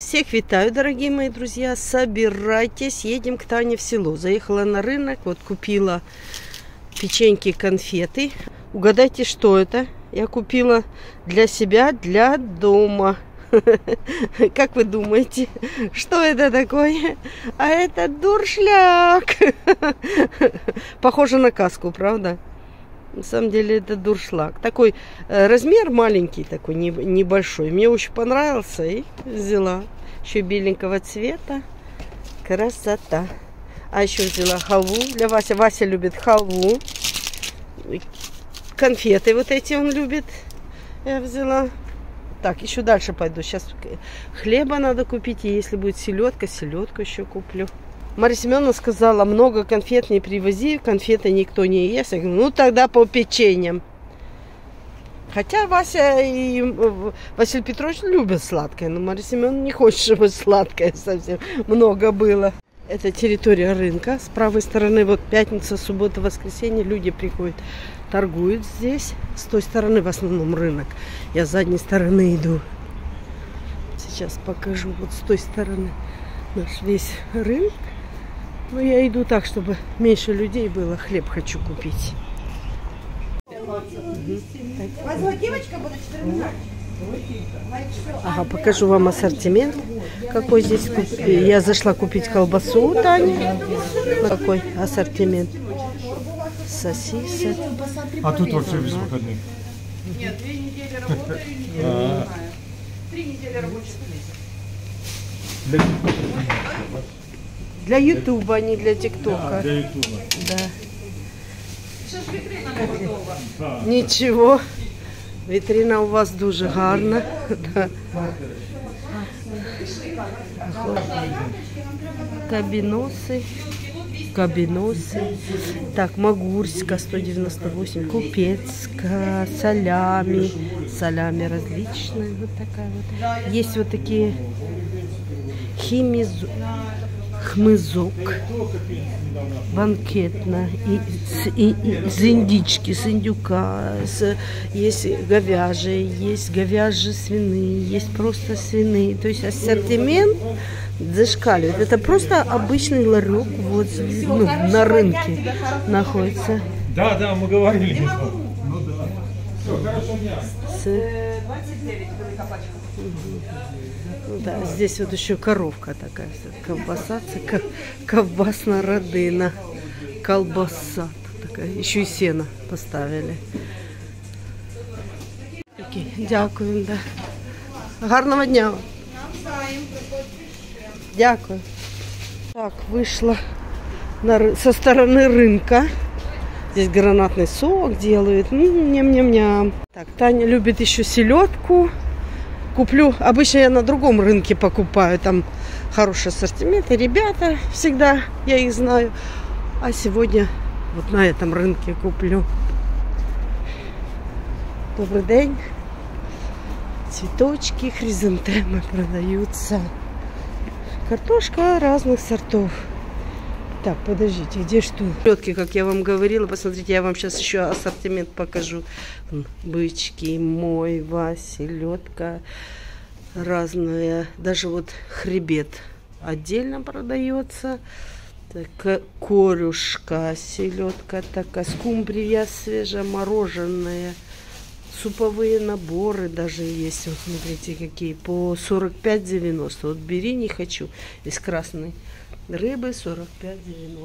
Всех витаю, дорогие мои друзья. Собирайтесь, едем к Тане в село. Заехала на рынок, вот купила печеньки, конфеты. Угадайте, что это? Я купила для себя, для дома. Как вы думаете, что это такое? А это дуршляк. Похоже на каску, правда? На самом деле это дуршлаг. Такой размер маленький, такой небольшой. Мне очень понравился и взяла. Еще беленького цвета. Красота. А еще взяла халву для Васи. Вася любит халву. Конфеты вот эти он любит. Я взяла. Так, еще дальше пойду. Сейчас хлеба надо купить. И если будет селедка, селедку еще куплю. Марья Семеновна сказала, много конфет не привози, конфеты никто не ест. Я говорю, ну тогда по печеньям. Хотя Вася и Василий Петрович любят сладкое, но Марья Семеновна не хочет, чтобы сладкое совсем много было. Это территория рынка. С правой стороны вот пятница, суббота, воскресенье люди приходят, торгуют здесь. С той стороны в основном рынок. Я с задней стороны иду. Сейчас покажу вот с той стороны наш весь рынок. Но я иду так, чтобы меньше людей было. Хлеб хочу купить. Ага, покажу вам ассортимент. Какой здесь. Я зашла купить колбасу у Тани. Какой ассортимент? Сосисок. А тут вообще без выходных? Нет, 2 недели работаю, неделю. 3 недели рабочих месяцев. Для Ютуба, а не для ТикТока. Для Ютуба. Да. Сейчас витрина готова. Ничего. Вітрина у вас дуже гарна. Да. Кабиносы. Так, Магурська 198, Купецка, салями. Салями различные. Вот такая вот. Есть вот такие хмызок, банкетно, и с индички, с индюка, есть говяжьи свиные, есть просто свиные. То есть ассортимент зашкаливает. Это просто обычный ларек вот, на рынке находится. Да, мы говорили. Ну да. Все, хорошо. 29 велика пачка. Да, здесь вот еще коровка такая, колбаса, ковбасная родина, колбаса такая, еще и сено поставили. Дякую, да. Гарного дня. Дякую. Так, вышла со стороны рынка. Здесь гранатный сок делают. Ням-ням-ням. Так, Таня любит еще селедку. Куплю. Обычно я на другом рынке покупаю. Там хороший ассортимент. И ребята всегда, я их знаю. А сегодня вот на этом рынке куплю. Добрый день. Цветочки, хризантемы продаются. Картошка разных сортов. Так, подождите, где что? Селедки, как я вам говорила, посмотрите, я вам сейчас еще ассортимент покажу. Бычки, мойва, селедка разная. Даже вот хребет отдельно продается. Так, корюшка, селедка такая, скумбрия свежемороженая. Суповые наборы даже есть. Вот смотрите, какие. По 45,90. Вот бери, не хочу. Из красной рыбы 45,90.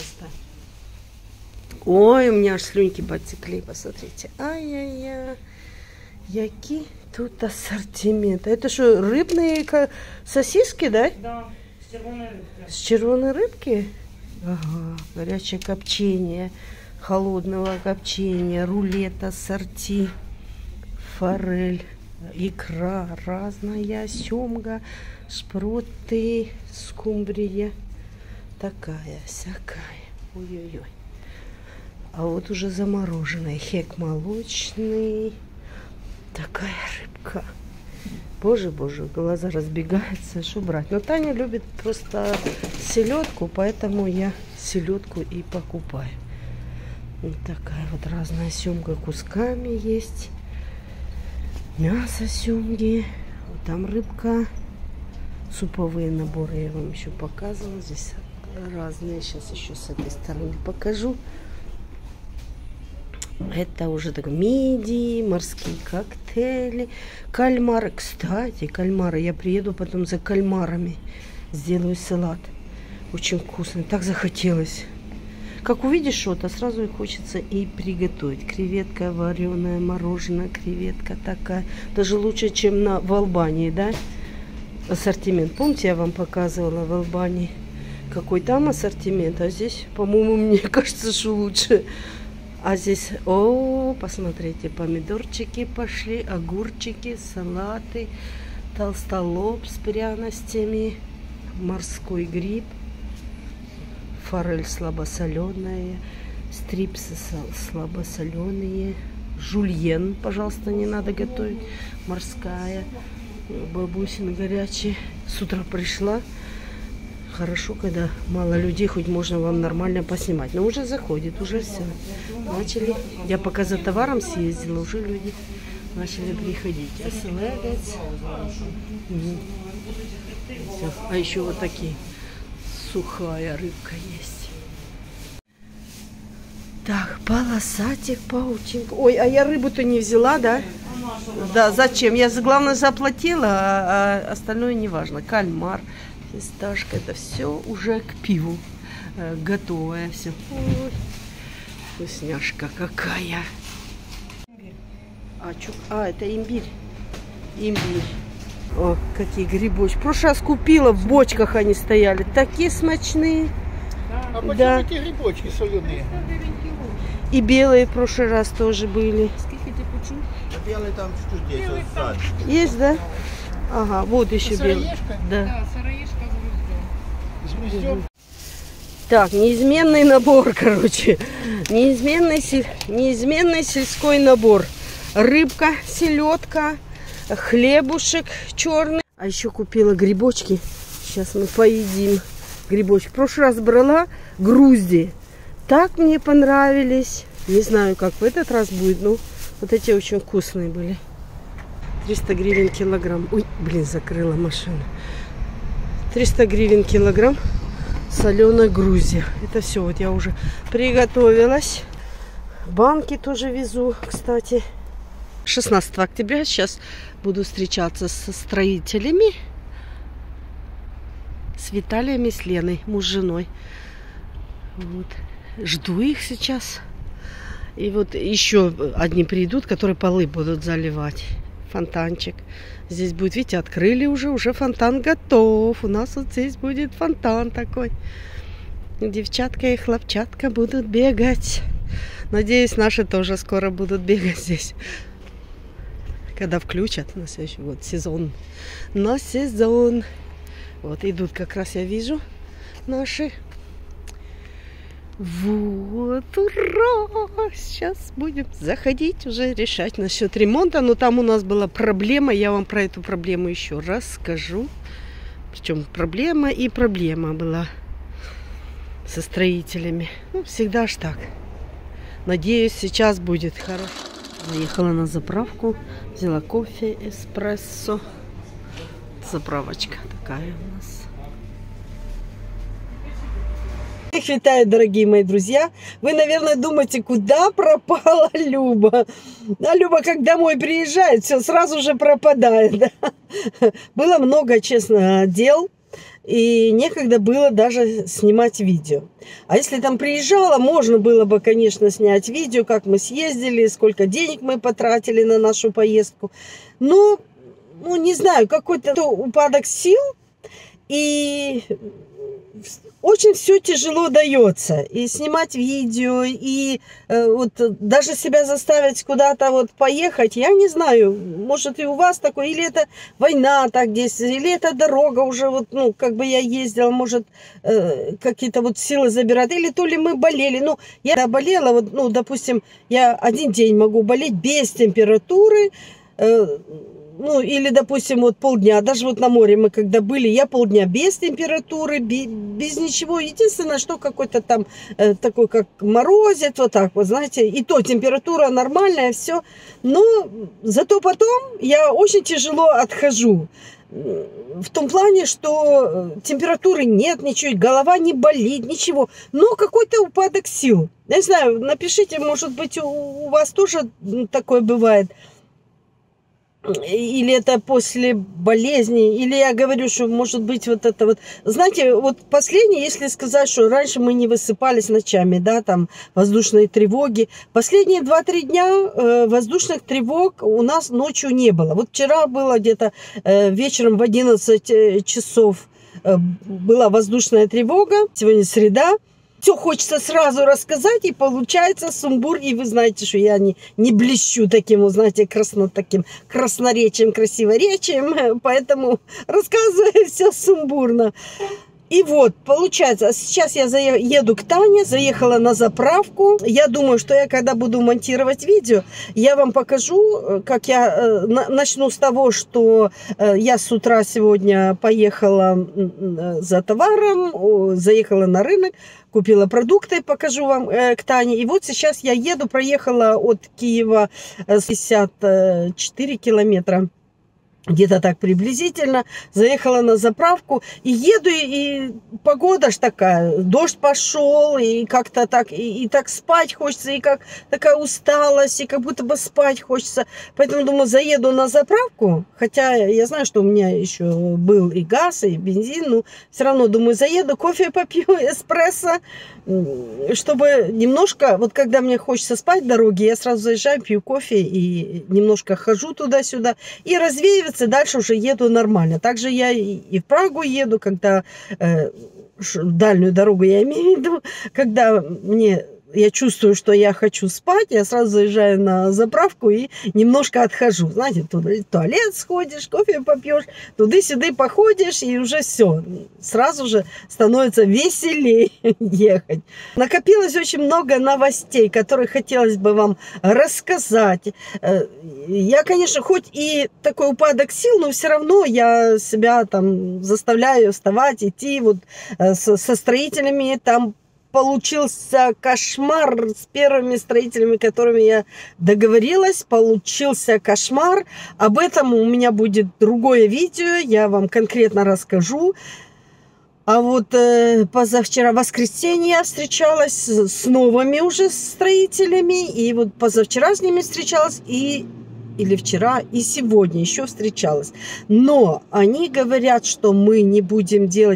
Ой, у меня аж слюнки потекли. Посмотрите. Ай-яй-яй. Який тут ассортимент. Это что, рыбные сосиски, да? Да, с червоной рыбки. С червоной рыбки? Ага. Горячее копчение. Холодного копчения. Рулет ассорти. Форель, икра разная, семга, шпроты, скумбрия. Такая, всякая. Ой-ой-ой. А вот уже замороженный хек молочный. Такая рыбка. Боже, глаза разбегаются. Что брать? Но Таня любит просто селедку, поэтому я селедку и покупаю. Вот такая вот разная семга кусками есть. Мясо семги. Вот там рыбка. Суповые наборы я вам еще показывала. Здесь разные. Сейчас еще с этой стороны покажу. Это уже так мидии, морские коктейли, кальмары. Кстати, кальмары. Я приеду потом за кальмарами. Сделаю салат. Очень вкусный. Так захотелось. Как увидишь что-то, сразу и хочется и приготовить. Креветка вареная, мороженое, креветка такая. Даже лучше, чем в Албании, да? Ассортимент. Помните, я вам показывала в Албании, какой там ассортимент? А здесь, по-моему, мне кажется, что лучше. А здесь, о, посмотрите, помидорчики пошли, огурчики, салаты, толстолоб с пряностями, морской гриб, форель слабосоленая, стрипсы слабосоленые, жульен, пожалуйста, не надо готовить, морская, бабусин горячий. С утра пришла. Хорошо, когда мало людей, хоть можно вам нормально поснимать. Но уже заходит, уже все. Начали. Я пока за товаром съездила, уже люди начали приходить. Оселедец. Все. А еще вот такие. Сухая рыбка есть. Так, полосатик, паутинка. Ой, а я рыбу-то не взяла, да? Да, зачем? Я, главное, заплатила, а остальное не важно. Кальмар. Фисташка, это все уже к пиву готовое все. Ой, вкусняшка какая. Это имбирь. Имбирь. О, какие грибочки. В прошлый раз купила, в бочках они стояли. Такие смачные. А почему да. эти грибочки соленые? И белые в прошлый раз тоже были. Белые там чуть-чуть есть. Есть, да? Ага, вот еще белый. Да. Да, сыроежка с гвоздем. Так, неизменный набор, короче. Неизменный сельской набор. Рыбка, селедка, хлебушек черный. А еще купила грибочки. Сейчас мы поедим грибочки. В прошлый раз брала грузди. Так мне понравились. Не знаю, как в этот раз будет, но вот эти очень вкусные были. 300 гривен килограмм. Ой, блин, закрыла машину. 300 гривен килограмм соленая Грузия. Это все, вот я уже приготовилась. Банки тоже везу, кстати. 16 октября сейчас буду встречаться со строителями. С Виталием и с Леной, муж с женой. Вот. Жду их сейчас. И вот еще одни придут, которые полы будут заливать. Фонтанчик. Здесь будет, видите, открыли уже фонтан готов. У нас вот здесь будет фонтан такой. Девчатка и хлопчатка будут бегать. Надеюсь, наши тоже скоро будут бегать здесь. Когда включат на следующий год сезон. На сезон. Вот идут как раз, я вижу, наши. Вот, ура! Сейчас будем заходить, уже решать насчет ремонта. Но там у нас была проблема. Я вам про эту проблему еще расскажу. Причем проблема была со строителями. Ну, всегда ж так. Надеюсь, сейчас будет хорошо. Заехала на заправку. Взяла кофе, эспрессо. Заправочка такая у нас. Всех витаю, дорогие мои друзья. Вы, наверное, думаете, куда пропала Люба? А Люба, как домой приезжает, все сразу же пропадает. Да? Было много, честно, дел. И некогда было даже снимать видео. А если там приезжала, можно было бы, конечно, снять видео, как мы съездили, сколько денег мы потратили на нашу поездку. Но, ну, не знаю, какой-то упадок сил. И очень все тяжело дается. И снимать видео, и вот даже себя заставить куда-то вот поехать, я не знаю, может и у вас такое, или это война так действует, или это дорога уже вот, ну, как бы я ездила, может, какие-то вот силы забирать, или то ли мы болели. Ну, я болела, вот, ну, допустим, я один день могу болеть без температуры, ну, или, допустим, вот полдня, даже вот на море мы когда были, я полдня без температуры, без ничего. Единственное, что какой-то там такой, как морозит, вот так вот, знаете, и то температура нормальная, все. Но зато потом я очень тяжело отхожу. В том плане, что температуры нет, ничего, голова не болит, ничего. Но какой-то упадок сил. Я не знаю, напишите, может быть, у вас тоже такое бывает. Или это после болезни, или я говорю, что может быть вот это вот. Знаете, вот последнее, если сказать, что раньше мы не высыпались ночами, да, там воздушные тревоги. Последние 2-3 дня воздушных тревог у нас ночью не было. Вот вчера было где-то вечером в 11 часов была воздушная тревога, сегодня среда. Все хочется сразу рассказать, и получается сумбур. И вы знаете, что я не блещу таким, знаете, таким красноречием, красиворечием. Поэтому рассказываю все сумбурно. И вот, получается, сейчас я еду к Тане, заехала на заправку. Я думаю, что я, когда буду монтировать видео, я вам покажу, как я начну с того, что я с утра сегодня поехала за товаром, заехала на рынок, купила продукты, покажу вам к Тане. И вот сейчас я еду, проехала от Киева 64 километра. Где-то так приблизительно. Заехала на заправку и еду, и погода ж такая. Дождь пошел, и как-то так, и так спать хочется, и как такая усталость, и как будто бы спать хочется. Поэтому думаю, заеду на заправку. Хотя я знаю, что у меня еще был и газ, и бензин. Но все равно думаю, заеду, кофе попью, эспрессо. Чтобы немножко, вот когда мне хочется спать в дороге, я сразу заезжаю, пью кофе и немножко хожу туда-сюда. И развеиваться, дальше уже еду нормально. Также я и в Прагу еду, когда дальнюю дорогу я имею в виду, когда я чувствую, что я хочу спать, я сразу заезжаю на заправку и немножко отхожу. Знаете, туда в туалет сходишь, кофе попьешь, туда-сюда походишь, и уже все. Сразу же становится веселее ехать. Накопилось очень много новостей, которые хотелось бы вам рассказать. Я, конечно, хоть и такой упадок сил, но все равно я себя там заставляю вставать, идти вот со строителями там. Получился кошмар с первыми строителями, которыми я договорилась. Получился кошмар. Об этом у меня будет другое видео. Я вам конкретно расскажу. А вот позавчера, в воскресенье, я встречалась с новыми уже строителями. И вот позавчера с ними встречалась. Или вчера, и сегодня еще встречалась. Но они говорят, что мы не будем делать...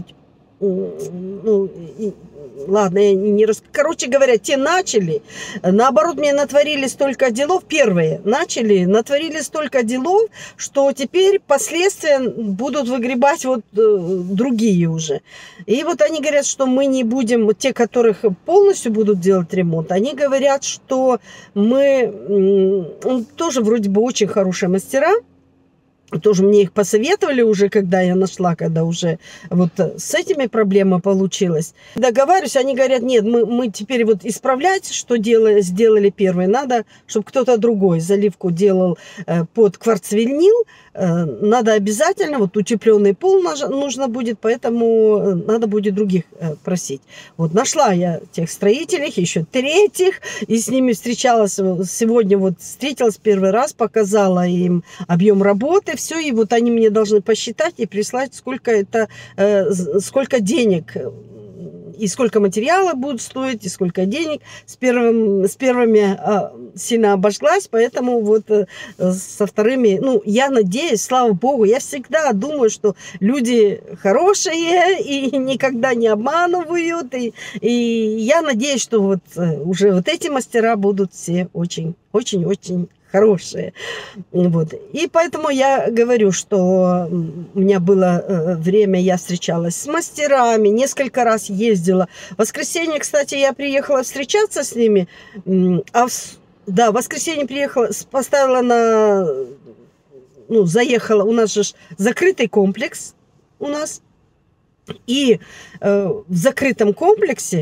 Ладно, я не Короче говоря, те начали, наоборот, мне натворили столько делов, первые начали, натворили столько делов, что теперь последствия будут выгребать вот другие уже. И вот они говорят, что мы не будем, те, которых полностью будут делать ремонт, они говорят, что мы тоже вроде бы очень хорошие мастера. Тоже мне их посоветовали уже, когда я нашла, когда уже вот с этими проблема получилась. Договариваюсь, они говорят, нет, мы теперь вот исправлять, что сделали первые, надо, чтобы кто-то другой заливку делал под кварцвинил. Надо обязательно, вот утепленный пол нужно будет, поэтому надо будет других просить. Вот нашла я тех строителей, еще третьих, и с ними встречалась сегодня, вот встретилась первый раз, показала им объем работы, все, и вот они мне должны посчитать и прислать, сколько денег и сколько материала будет стоить, и сколько денег. С первыми сильно обожглась, поэтому вот со вторыми, я надеюсь, слава богу, я всегда думаю, что люди хорошие и никогда не обманывают, и я надеюсь, что вот уже вот эти мастера будут все очень-очень хорошие. Вот. И поэтому я говорю, что у меня было время, я встречалась с мастерами, несколько раз ездила. В воскресенье, кстати, я приехала встречаться с ними, в воскресенье приехала, поставила заехала, у нас же закрытый комплекс у нас, и в закрытом комплексе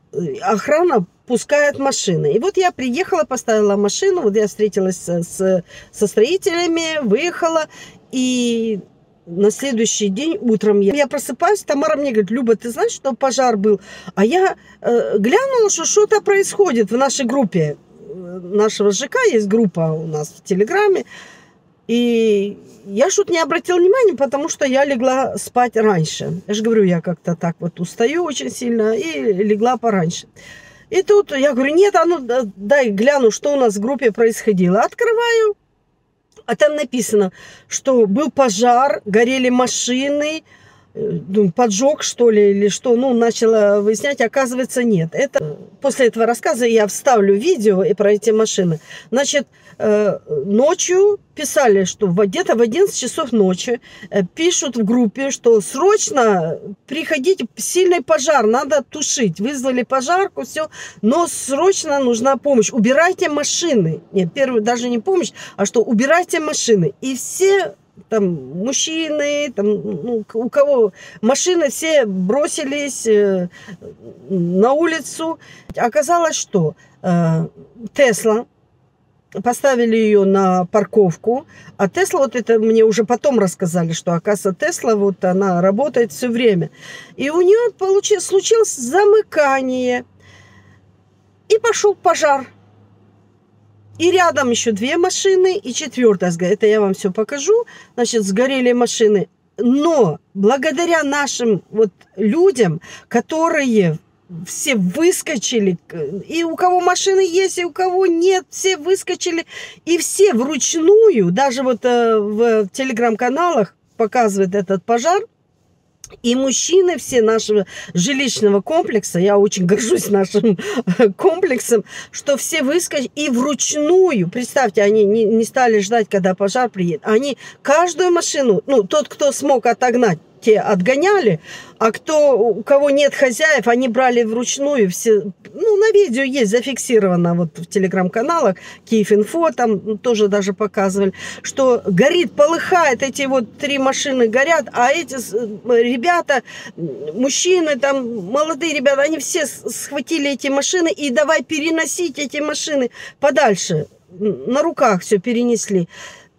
охрана пускает машины. И вот я приехала, поставила машину, вот я встретилась со строителями, выехала, и на следующий день утром я просыпаюсь, Тамара мне говорит: Люба, ты знаешь, что пожар был? А я глянула, что что-то происходит в нашей группе. Нашего ЖК есть группа у нас в Телеграме. И я что-то не обратила внимания, потому что я легла спать раньше. Я же говорю, я как-то так вот устаю очень сильно и легла пораньше. И тут я говорю: нет, а ну дай гляну, что у нас в группе происходило. Открываю, а там написано, что был пожар, горели машины, поджог, что ли, или что. Ну, начала выяснять, оказывается, нет. Это после этого рассказа я вставлю видео и про эти машины. Значит, ночью писали, что где-то в 11 часов ночи пишут в группе, что срочно приходите, сильный пожар, надо тушить. Вызвали пожарку, все, но срочно нужна помощь. Убирайте машины. Нет, первый даже не помощь, а что убирайте машины. И все там мужчины, там, ну, у кого машины, все бросились на улицу. Оказалось, что Тесла, поставили ее на парковку, а Тесла, вот это мне уже потом рассказали, что, оказывается, Тесла, вот она работает все время. И у нее случилось замыкание, и пошел пожар. И рядом еще 2 машины, и 4-я сгорела. Это я вам все покажу. Значит, сгорели машины. Но благодаря нашим вот людям, которые все выскочили, и у кого машины есть, и у кого нет, все выскочили, и все вручную, даже вот в телеграм-каналах показывает этот пожар. И мужчины все нашего жилищного комплекса, я очень горжусь нашим комплексом, что все выскочили и вручную, представьте, они не стали ждать, когда пожар приедет, они каждую машину, ну, тот, кто смог отогнать, те отгоняли, а у кого нет хозяев, они брали вручную все. Ну, на видео есть зафиксировано вот в телеграм-каналах, Киев-Инфо, там тоже даже показывали, что горит, полыхает, эти вот 3 машины горят, а эти ребята, мужчины, там, молодые ребята, они все схватили эти машины и давай переносить эти машины подальше, на руках все перенесли.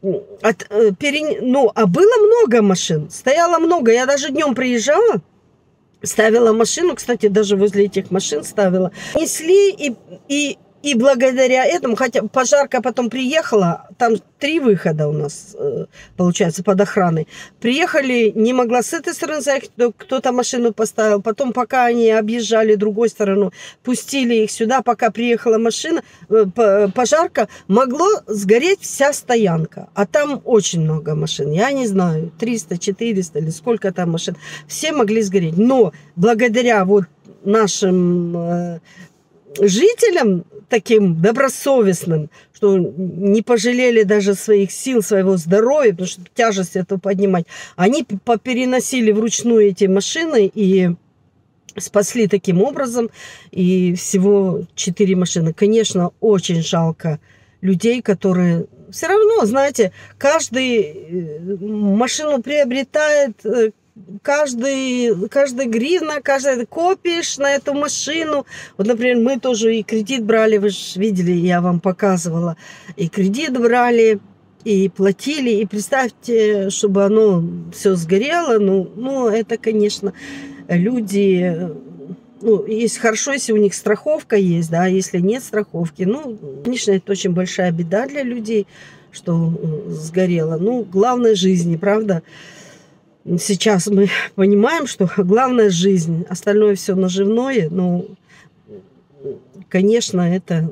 Ну, а было много машин, стояло много. Я даже днем приезжала, ставила машину, кстати, даже возле этих машин ставила. Несли, и благодаря этому, хотя пожарка потом приехала, там 3 выхода у нас, получается, под охраной. Приехали, не могла с этой стороны заехать, кто-то машину поставил. Потом, пока они объезжали другой сторону, пустили их сюда, пока приехала машина, пожарка, могло сгореть вся стоянка. А там очень много машин, я не знаю, 300, 400 или сколько там машин. Все могли сгореть. Но благодаря вот нашим жителям, таким добросовестным, что не пожалели даже своих сил, своего здоровья, потому что тяжесть эту поднимать, они попереносили вручную эти машины и спасли таким образом. И всего 4 машины. Конечно, очень жалко людей, которые все равно, знаете, каждый машину приобретает, каждый гривна, каждый копишь на эту машину. Вот, например, мы тоже и кредит брали, вы же видели, я вам показывала. И кредит брали, и платили. И представьте, чтобы оно все сгорело. Ну, это, конечно, люди... Ну, есть хорошо, если у них страховка есть, да, если нет страховки. Ну, конечно, это очень большая беда для людей, что сгорело. Ну, главное жизни, правда? Сейчас мы понимаем, что главное жизнь, остальное все наживное, но, конечно, это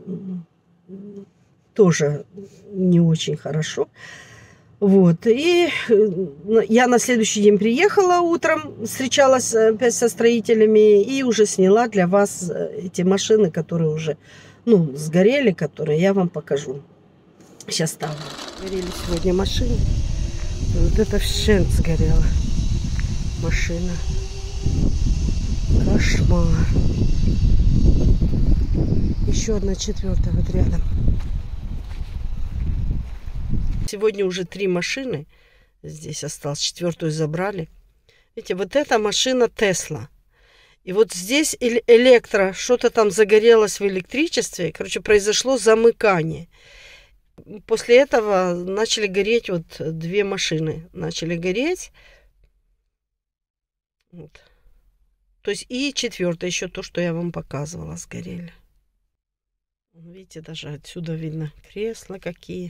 тоже не очень хорошо. Вот. И я на следующий день приехала утром, встречалась опять со строителями и уже сняла для вас эти машины, которые уже, ну, сгорели, которые я вам покажу. Сейчас ставлю. Горели сегодня машины. Вот это вщент сгорела машина. Кошмар. Еще одна 4-я вот рядом. Сегодня уже 3 машины. Здесь осталось, 4-ю забрали. Видите, вот эта машина Тесла. И вот здесь что-то там загорелось в электричестве. Короче, произошло замыкание. После этого начали гореть вот 2 машины. Начали гореть. Вот. То есть и 4-я, еще то, что я вам показывала, сгорели. Видите, даже отсюда видно кресла какие.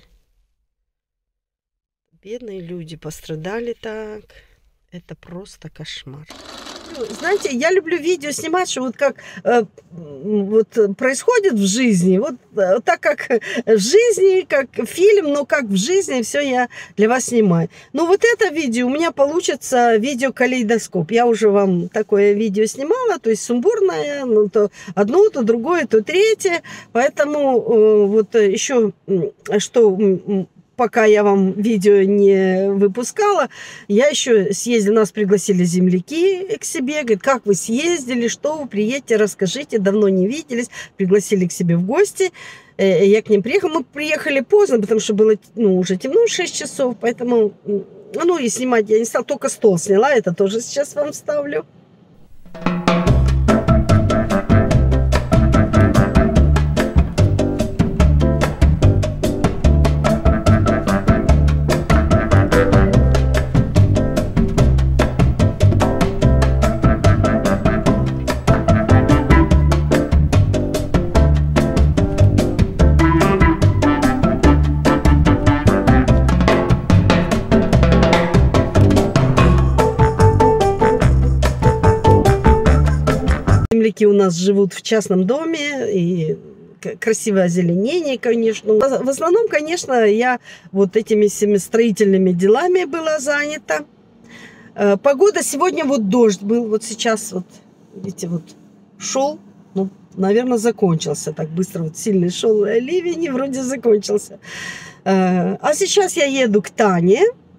Бедные люди пострадали так. Это просто кошмар. Знаете, я люблю видео снимать, что вот как вот происходит в жизни, вот так как в жизни, как фильм, но как в жизни, все я для вас снимаю. Но вот это видео у меня получится видео-калейдоскоп. Я уже вам такое видео снимала, то есть сумбурное, ну, то одно, то другое, то третье. Поэтому вот еще что... Пока я вам видео не выпускала, я еще съездила, нас пригласили земляки к себе, говорят, как вы съездили, что вы, приедете, расскажите, давно не виделись, пригласили к себе в гости, я к ним приехала, мы приехали поздно, потому что было, ну, уже темно, 6 часов, поэтому, ну, и снимать я не стала, только стол сняла, это тоже сейчас вам вставлю. Земляки у нас живут в частном доме, и красивое озеленение, конечно. В основном, конечно, я вот этими всеми строительными делами была занята. Погода сегодня, вот дождь был, вот сейчас, вот, видите, вот шел, ну, наверное, закончился. Так быстро, вот сильный шел ливень, и вроде закончился. А сейчас я еду к Тане.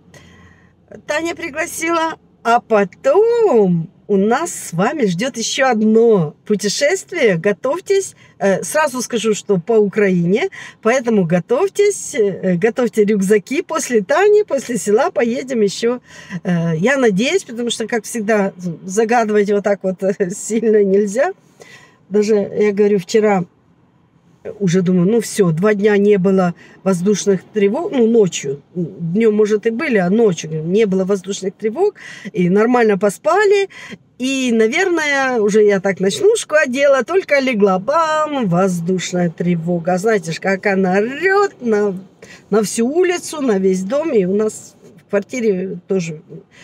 Таня пригласила, а потом... У нас с вами ждет еще одно путешествие. Готовьтесь. Сразу скажу, что по Украине. Поэтому готовьтесь. Готовьте рюкзаки. После Тани, после села поедем еще. Я надеюсь, потому что, как всегда, загадывать вот так вот сильно нельзя. Даже, я говорю, вчера уже думаю, ну все, 2 дня не было воздушных тревог, ну ночью, днем может и были, а ночью не было воздушных тревог, и нормально поспали, и, наверное, уже я так ночнушку одела, только легла, бам, воздушная тревога, знаете ж, как она орет на всю улицу, на весь дом, и у нас в квартире тоже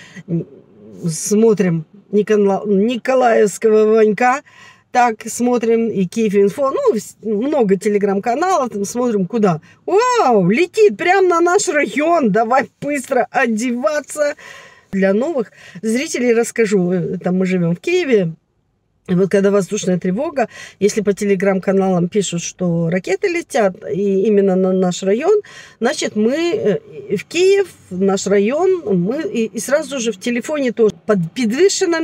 смотрим Николаевского Ванька. Так, смотрим и Киев-Инфо, ну, много телеграм-каналов, там смотрим куда. Вау, летит прямо на наш район, давай быстро одеваться. Для новых зрителей расскажу, там мы живем в Киеве. И вот когда воздушная тревога, если по телеграм-каналам пишут, что ракеты летят, и именно на наш район, значит, мы в Киев, в наш район, мы и сразу же в телефоне тоже підвищена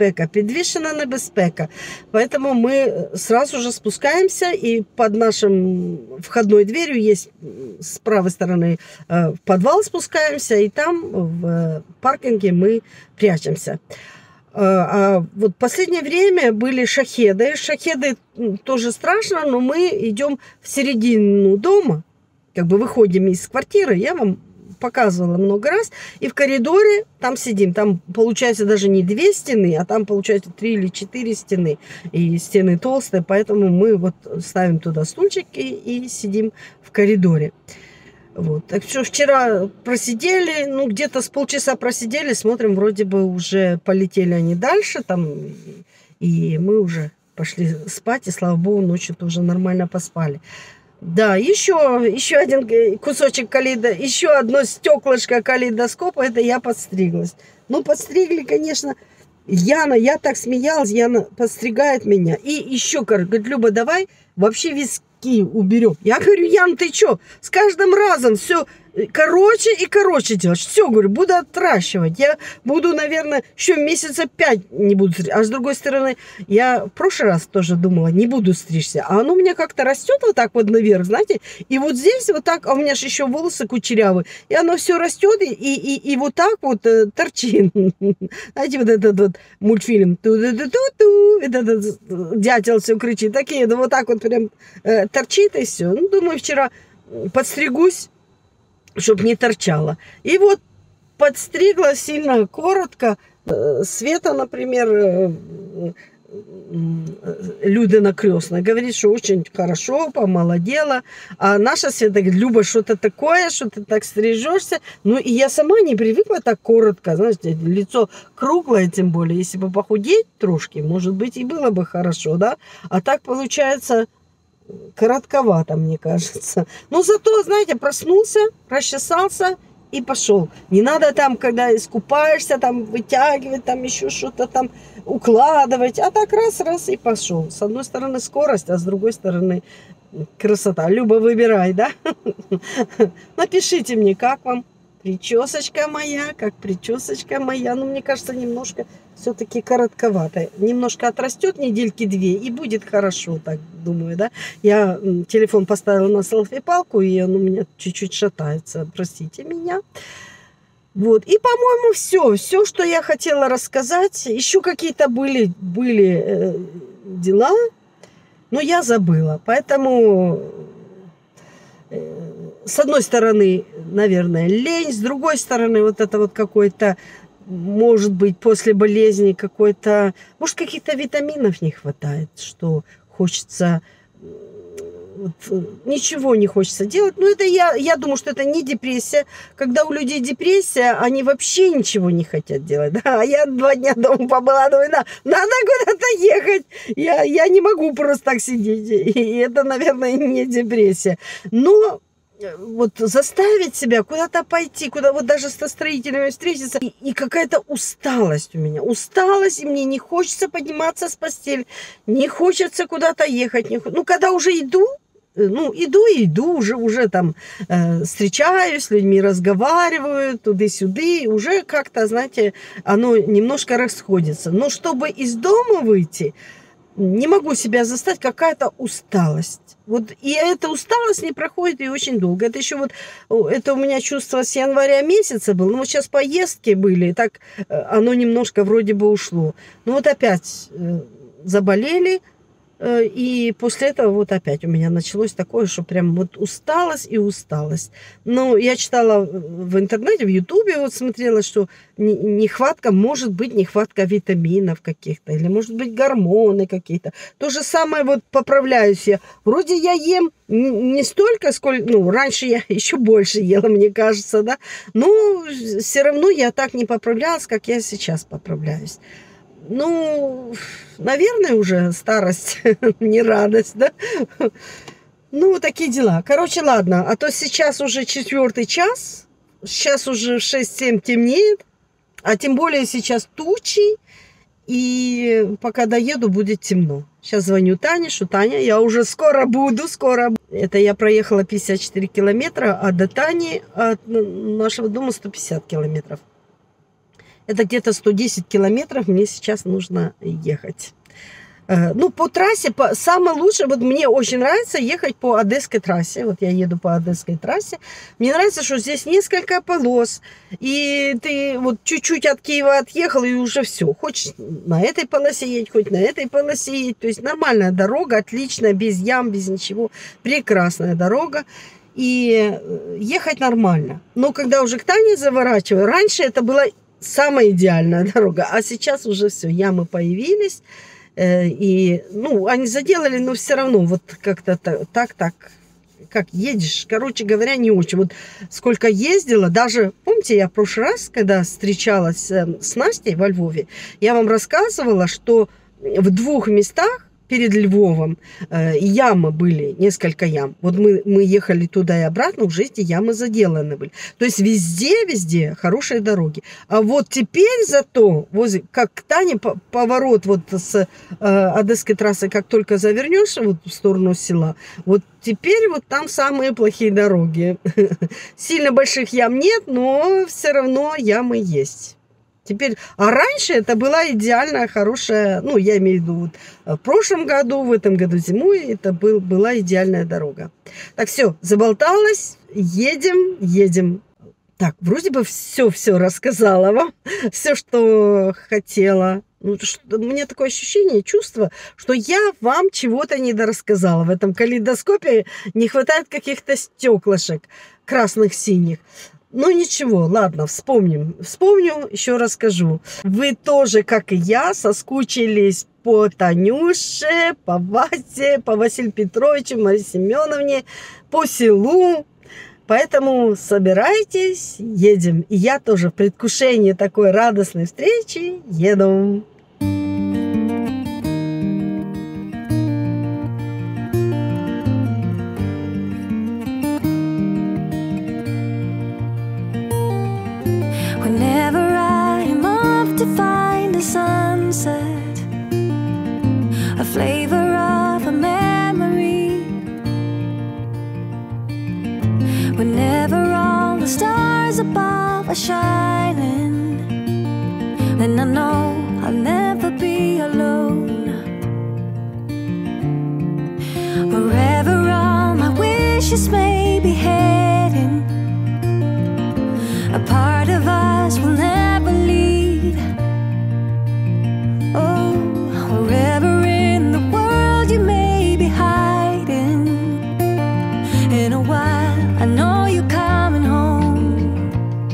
небезпека. Поэтому мы сразу же спускаемся, и под нашим входной дверью есть с правой стороны в подвал спускаемся, и там в паркинге мы прячемся. А вот в последнее время были шахеды. Шахеды тоже страшно, но мы идем в середину дома, как бы выходим из квартиры. Я вам показывала много раз. И в коридоре там сидим. Там получается даже не 2 стены, а там получается 3 или 4 стены. И стены толстые, поэтому мы вот ставим туда стульчики и сидим в коридоре. Вот. Так что вчера просидели, ну где-то с полчаса просидели, смотрим, вроде бы уже полетели они дальше, там, и мы уже пошли спать, и слава богу, ночью тоже нормально поспали. Да, еще один кусочек еще одно стеклышко калейдоскопа, это я подстриглась. Ну, подстригли, конечно, Яна, я так смеялась, Яна подстригает меня. И еще, говорит, Люба, давай вообще виски уберем. Я говорю, Ян, ты что? С каждым разом все короче и короче делать. Все, говорю, буду отращивать. Я буду, наверное, еще месяца 5 не буду стричься. А с другой стороны, я в прошлый раз тоже думала, не буду стричься. А оно у меня как-то растет вот так вот наверх, знаете. И вот здесь вот так, а у меня же еще волосы кучерявые. И оно все растет и вот так вот торчит. Знаете, вот этот вот мультфильм. Этот дятел все кричит. Такие, да вот так вот прям торчит и все. Ну, думаю, вчера подстригусь, чтобы не торчало. И вот подстригла сильно коротко. Света, например, Людина крестная, говорит, что очень хорошо, помолодела. А наша Света говорит, Люба, что-то такое, что ты так стрижешься. Ну, и я сама не привыкла так коротко. Знаете, лицо круглое, тем более. Если бы похудеть трошки, может быть, и было бы хорошо, да? А так получается коротковато, мне кажется. Но зато, знаете, проснулся, расчесался и пошел. Не надо там, когда искупаешься, там вытягивать, там еще что-то там укладывать. А так раз и пошел. С одной стороны скорость, а с другой стороны красота. Люба, выбирай, да? Напишите мне, как вам причесочка моя, как причесочка моя. Ну, мне кажется, немножко все-таки коротковато. Немножко отрастет недельки 2 и будет хорошо, так думаю, да. Я телефон поставила на селфи-палку, и он у меня чуть-чуть шатается. Простите меня. Вот. И, по-моему, все, что я хотела рассказать. Еще какие-то были дела, но я забыла. Поэтому с одной стороны, наверное, лень, с другой стороны, вот это вот какой-то, может быть, после болезни какой-то, может, каких-то витаминов не хватает, что хочется, ничего не хочется делать. Ну, это я думаю, что это не депрессия. Когда у людей депрессия, они вообще ничего не хотят делать. Да? А я 2 дня дома побыла, думаю, надо куда-то ехать. Я не могу просто так сидеть. И это, наверное, не депрессия. Но вот заставить себя куда-то пойти, куда вот даже со строителями встретиться, и какая-то усталость у меня. Усталость, и мне не хочется подниматься с постели, не хочется куда-то ехать. Ну, когда уже иду, иду, уже там встречаюсь с людьми, разговариваю, туды-сюды, уже как-то, знаете, оно немножко расходится. Но чтобы из дома выйти, не могу себя заставить, какая-то усталость. Вот, и эта усталость не проходит и очень долго. Это еще вот, это у меня чувство с января месяца было. Ну, вот сейчас поездки были, и так оно немножко вроде бы ушло. Ну, вот опять заболели, и после этого вот опять у меня началось такое, что прям вот усталость и усталость. Но я читала в интернете, в Ютубе вот смотрела, что нехватка, может быть, нехватка витаминов каких-то, или может быть гормоны какие-то. То же самое вот поправляюсь я. Вроде я ем не столько, сколько, ну, раньше я еще больше ела, мне кажется, да. Но все равно я так не поправлялась, как я сейчас поправляюсь. Ну, наверное, уже старость, не радость, да? Ну, такие дела. Короче, ладно, а то сейчас уже 4-й час, сейчас уже в 6-7 темнеет, а тем более сейчас тучи, и пока доеду, будет темно. Сейчас звоню Тане, что Таня, я уже скоро буду. Это я проехала 54 километра, а до Тани от нашего дома 150 километров. Это где-то 110 километров мне сейчас нужно ехать. Ну, по трассе, самое лучшее, вот мне очень нравится ехать по Одесской трассе. Вот я еду по Одесской трассе. Мне нравится, что здесь несколько полос. И ты вот чуть-чуть от Киева отъехал, и уже все. Хочешь на этой полосе едь, хоть на этой полосе едь. То есть нормальная дорога, отличная, без ям, без ничего. Прекрасная дорога. И ехать нормально. Но когда уже к Тане заворачиваю, раньше это была самая идеальная дорога. А сейчас уже все, ямы появились. И, ну, они заделали, но все равно вот как-то так, как едешь, короче говоря, не очень. Вот сколько ездила, даже, помните, я в прошлый раз, когда встречалась с Настей во Львове, я вам рассказывала, что в 2 местах перед Львовом ямы были, несколько ям. Вот мы ехали туда и обратно, уже эти ямы заделаны были. То есть везде хорошие дороги. А вот теперь зато, возле, как к Тане, поворот вот с Одесской трассы, как только завернешь вот в сторону села, вот теперь вот там самые плохие дороги. Сильно больших ям нет, но все равно ямы есть. Теперь, а раньше это была идеальная, хорошая, ну, я имею в виду, вот, в прошлом году, в этом году зимой, это была идеальная дорога. Так, все, заболталась, едем. Так, вроде бы все рассказала вам, все, что хотела. Ну, у меня такое ощущение, чувство, что я вам чего-то недорассказала. В этом калейдоскопе не хватает каких-то стеклышек красных-синих. Ну ничего, ладно, вспомню, еще расскажу. Вы тоже, как и я, соскучились по Танюше, по Васе, по Василию Петровичу, Марии Семеновне, по селу. Поэтому собирайтесь, едем. И я тоже в предвкушении такой радостной встречи еду. Sunset, a flavor of a memory. Whenever all the stars above are shining, then I know I'll never be alone. Wherever all my wishes may be heading, a part of us will never leave. Oh, wherever in the world you may be hiding, in a while I know you're coming home.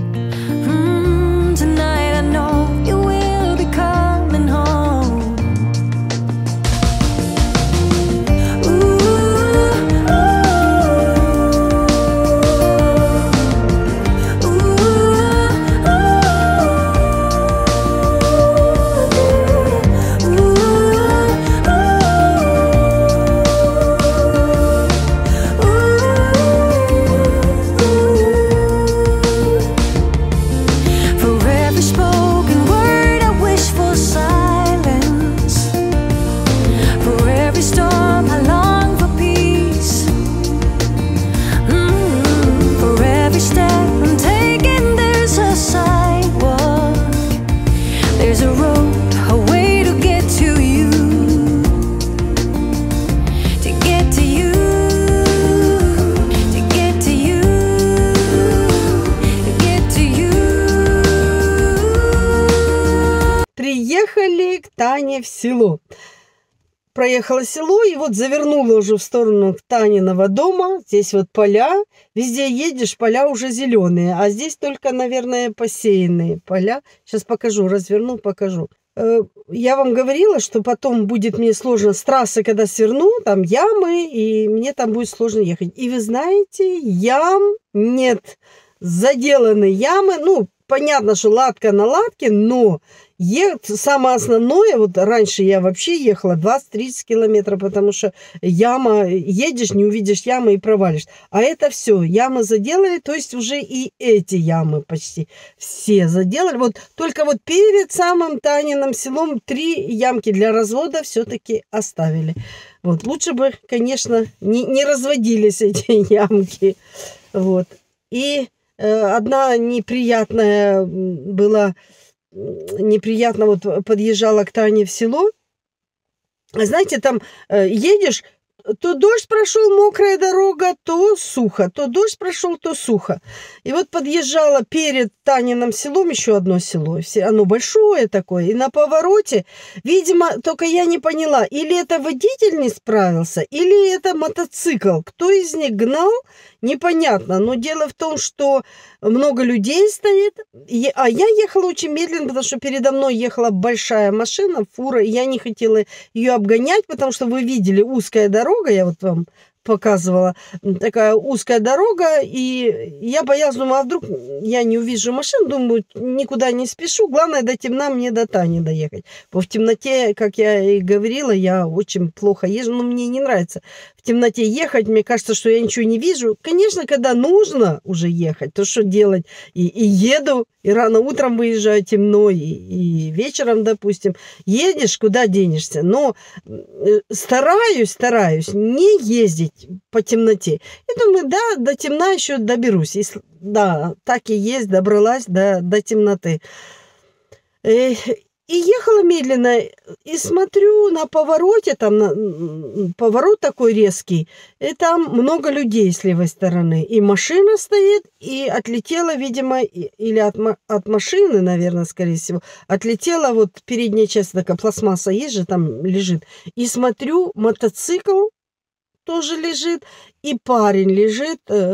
Tonight I know you will be coming home. Ooh, Приехали к Тане в село. Проехала село и вот завернула уже в сторону Таниного дома. Здесь вот поля. Везде едешь, поля уже зеленые. А здесь только, наверное, посеянные поля. Сейчас покажу, разверну, покажу. Я вам говорила, что потом будет мне сложно с трассы, когда сверну, там ямы, и мне там будет сложно ехать. И вы знаете, ям нет. Заделаны ямы. Ну, понятно, что латка на латке, но самое основное, вот раньше я вообще ехала 20-30 километров, потому что яма, едешь, не увидишь ямы и провалишь. А это все, ямы заделали, то есть уже и эти ямы почти все заделали. Вот только вот перед самым Таниным селом 3 ямки для развода все-таки оставили. Вот, лучше бы, конечно, не разводились эти ямки. Вот. И одна неприятная была... Неприятно, вот подъезжала к Тане в село. Знаете, там едешь, то дождь прошел, мокрая дорога, то сухо. То дождь прошел, то сухо. И вот подъезжала перед Таниным селом еще одно село. Оно большое такое. И на повороте, видимо, только я не поняла, или это водитель не справился, или это мотоцикл. Кто из них гнал, непонятно. Но дело в том, что много людей стоит. А я ехала очень медленно, потому что передо мной ехала большая машина, фура. И я не хотела ее обгонять, потому что вы видели узкая дорога. Я вот вам показывала, такая узкая дорога, и я боялась, думаю, а вдруг я не увижу машин, думаю, никуда не спешу, главное до темна мне до Тани доехать. В темноте, как я и говорила, я очень плохо езжу, но мне не нравится в темноте ехать, мне кажется, что я ничего не вижу. Конечно, когда нужно уже ехать, то что делать? И еду, и рано утром выезжаю, темно, и вечером, допустим, едешь, куда денешься, но стараюсь не ездить по темноте. И думаю, да, до темна еще доберусь. Если, да, так и есть, добралась до темноты. И ехала медленно, и смотрю на повороте, там поворот такой резкий, и там много людей с левой стороны. И машина стоит, и отлетела, видимо, или от машины, наверное, скорее всего, отлетела вот передняя часть, такая пластмасса есть же, там лежит. И смотрю, мотоцикл тоже лежит, и парень лежит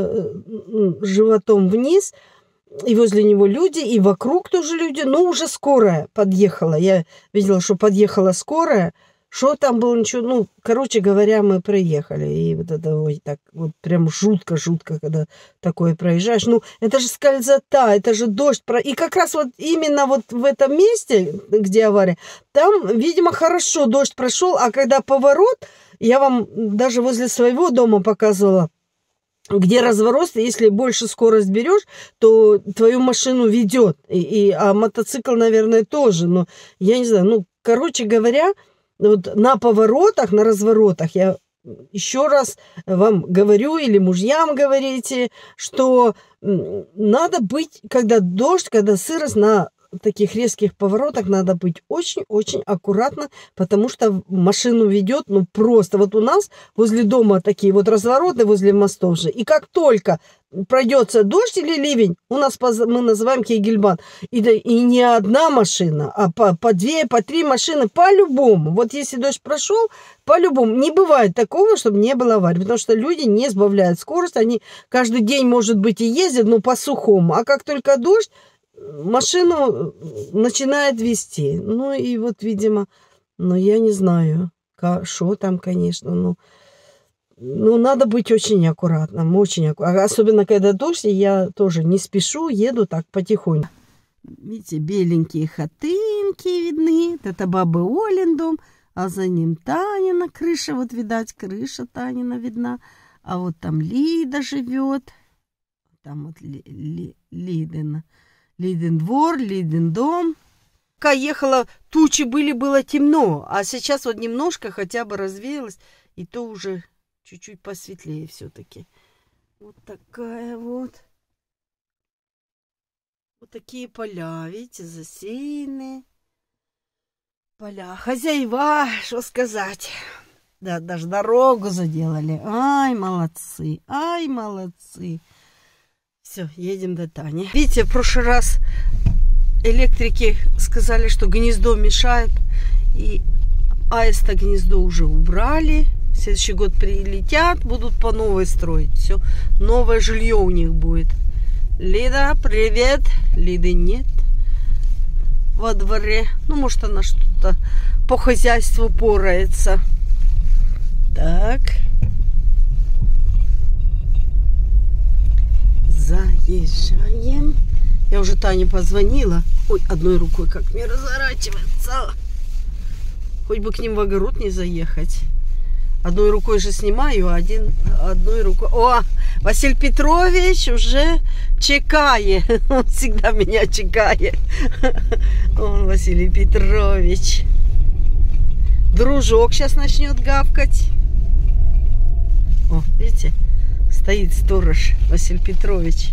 животом вниз, и возле него люди, и вокруг тоже люди. Но уже скорая подъехала. Я видела, что подъехала скорая. Что там было, ничего. Ну, короче говоря, мы проехали. И вот это ой, так вот прям жутко, когда такое проезжаешь. Ну, это же скользота, это же дождь. И как раз вот именно вот в этом месте, где авария, там, видимо, хорошо дождь прошел. А когда поворот, я вам даже возле своего дома показывала, где разворот, если больше скорость берешь, то твою машину ведет. А мотоцикл, наверное, тоже. Но я не знаю. Ну, короче говоря, вот на поворотах, на разворотах я еще раз вам говорю, или мужьям говорите, что надо быть, когда дождь, когда сырость, на таких резких поворотах надо быть очень-очень аккуратно, потому что машину ведет, ну, просто. Вот у нас возле дома такие вот развороты возле мостов же. И как только пройдется дождь или ливень, у нас мы называем Кегельбан, и не одна машина, а по две, по три машины по-любому. Вот если дождь прошел, по-любому. Не бывает такого, чтобы не было аварии, потому что люди не сбавляют скорость, они каждый день, может быть, и ездят, но по сухому. А как только дождь, машину начинает вести. Ну и вот, видимо, ну я не знаю, что там, конечно, ну надо быть очень аккуратным, очень аккуратным. Особенно когда дождь, и я тоже не спешу, еду так потихоньку. Видите, беленькие хатынки видны. Это бабы Олин дом, а за ним Танина крыша, вот видать, крыша Танина видна. А вот там Лида живет. Там вот Лидина. Лидин двор, Лидин дом. Пока ехала, тучи были, было темно. А сейчас вот немножко хотя бы развеялось. И то уже чуть-чуть посветлее все-таки. Вот такая вот. Вот такие поля, видите, засеянные. Поля. Хозяева, что сказать. Да, даже дорогу заделали. Ай, молодцы, ай, молодцы. Все, едем до Тани. Видите, в прошлый раз электрики сказали, что гнездо мешает. И аиста гнездо уже убрали. В следующий год прилетят, будут по новой строить. Все, новое жилье у них будет. Лида, привет. Лиды нет во дворе. Ну, может, она что-то по хозяйству порается. Так. Заезжаем. Я уже Тане позвонила. Ой, одной рукой как мне разворачивается. Хоть бы к ним в огород не заехать. Одной рукой же снимаю, а одной рукой... О, Василий Петрович уже чекает. Он всегда меня чекает. Он, Василий Петрович. Дружок сейчас начнет гавкать. О, видите? Стоит сторож Василий Петрович.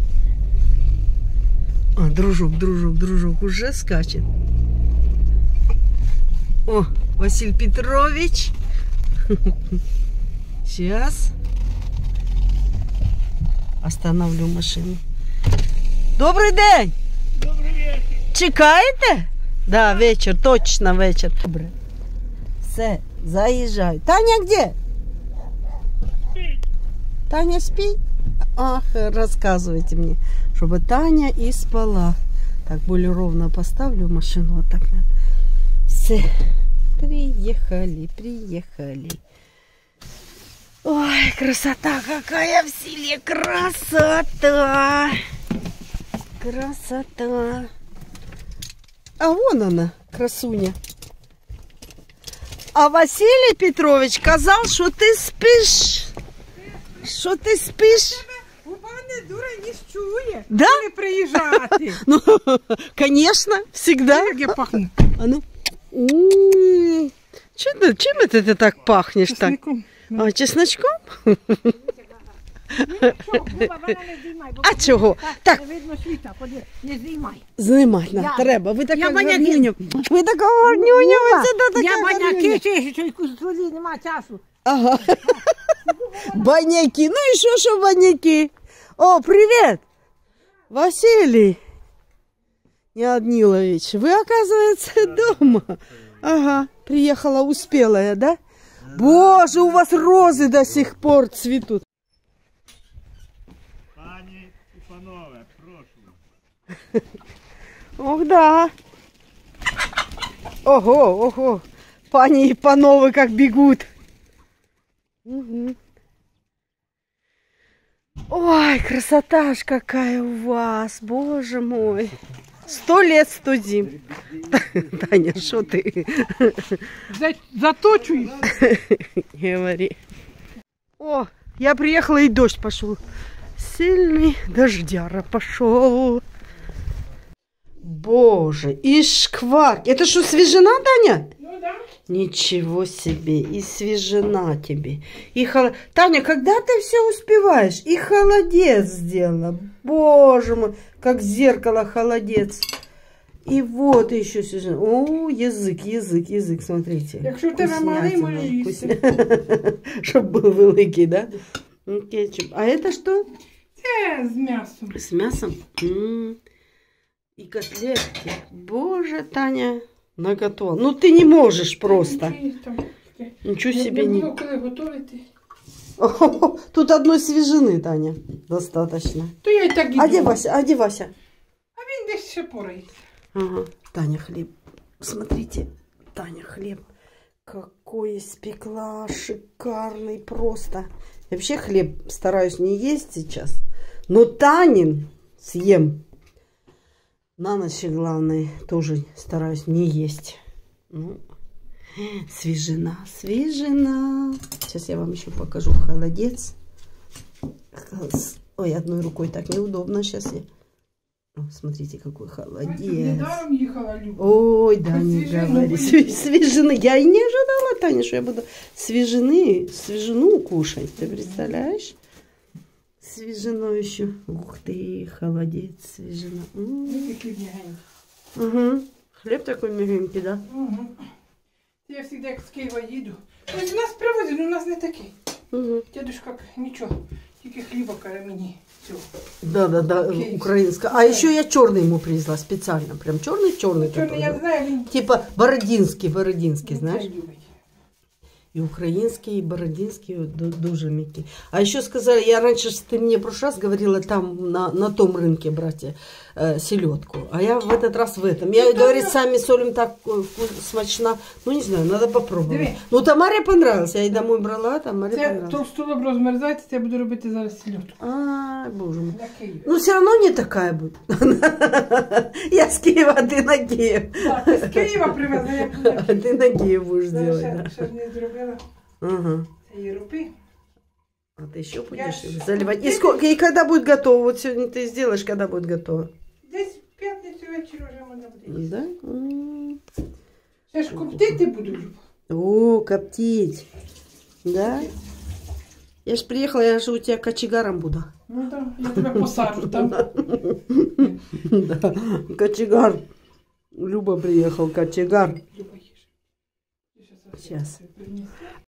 А, дружок уже скачет. О, Василий Петрович. Сейчас. Остановлю машину. Добрий день! Добрий вечір. Чекаєте? Да, вечір, точно вечір. Добре. Все, заїжджаю. Таня где? Таня спит? Ах, рассказывайте мне, чтобы Таня и спала. Так, более ровно поставлю машину. Вот так. Все. Приехали. О, Ой, красота какая в селе, красота. Красота. А вон она, красуня. А Василий Петрович сказал, что ты спишь. Что ты спишь? У мене дура не чує. Да? Не приїжджати. Ну, конечно, всегда. Як я пахну? А ну. Чем это ты так пахнешь? Так? Чесником. А, чесночком? А чого? Так. Не видно світа, не знімай. Знімати нам треба. Ви така Я гарнюня. Ви така гарнюня, ви сюди така Я гарнюня. баняки чищу, що якусь солі, нема часу. Ага. Баняки. Ну и что баняки? О, привет! Василий Неоднилович, вы, оказывается, дома. Ага, приехала успелая, да? Боже, у вас розы до сих пор цветут. Пані і панове, прошу. Ох, да. Ого, ого. Пани и пановы как бегут. Угу. Ой, красота ж какая у вас, боже мой. 100 лет, 100 зим. Таня, что ты? Заточуй. Говори. О, я приехала, и дождь пошел. Сильный дождяра пошел. Боже, и шквар. Это что, свежена, Таня? Ну да. Ничего себе, и свежена тебе. И Таня, когда ты все успеваешь? И холодец сделала. Боже мой, как зеркало холодец. И вот еще свежена. О, язык, смотрите. Якщо в тебе малий, можеш їсти. Чтоб был великий, да? Кетчуп. А это что? Це з м'ясом. С мясом? И котлетки. Боже, Таня, наготово. Ну ты не можешь просто. Ничего себе не. було коли готувати. О, тут одной свежины, Таня, достаточно. То я і так іду. А где Вася? А где Вася? А він десь ще порається. Ага. Таня, хлеб. Смотрите, Таня, хлеб. Какой испекла, шикарный просто. Я вообще хлеб стараюсь не есть сейчас. Но Танин съем. На ночь, главное, тоже стараюсь не есть. Ну, свежена. Сейчас я вам еще покажу холодец. Ой, одной рукой так неудобно. Сейчас я... О, смотрите, какой холодец. Недаром їхала Люба. Ой, да, не говори. Свежины. Я и не ожидала, Таня, что я буду свежину кушать. Ты представляешь? Свежину еще. Ух ты, холодец, свежина. Угу. Хлеб такой мягенький, да? Угу. Я завжди як з Києва їду. Ось у нас привозять, але у нас не такий. Угу. Дядюшка, нічого, тільки хліба каже мені. Да, украинская. А еще я черный ему привезла специально. Прям черный. Чорний, я знаю, він... Типа бородинский, знаешь? Це любить. И украинский, и бородинский, дуже мягкий. А еще сказали, я раньше, ты мне в прошлый раз говорила, там на том рынке брать селедку. А я в этот раз в этом. Я, говорит, сами солим так смачно. Ну, не знаю, надо попробовать. Диви. Ну, Тамаре понравилось. Я и домой брала, Тамаре Це понравилось. товстолоб розмерзається, я буду робити зараз селедку. А, боже мой. На Київ. Ну, все равно не такая будет. Я с Киева, а ты на Киев. Так, з Києва привезла, я буду. А ты на Киев будешь делать, да? Ще ж не зробила. Ага. Це її роби. А ты еще будешь Я заливать? И сколько? И когда будет готово? Вот сегодня ты сделаешь, когда будет готово? Десь в п'ятницю ввечері вже можна буде. Да? Ще ж коптити буду, Люба. О, коптить. Да? Я ж приехала, я же у тебя кочегаром буду. Ну так, я тебе посаджу там. Да, кочегар. Люба приехал, кочегар. Люба, їж. Сейчас.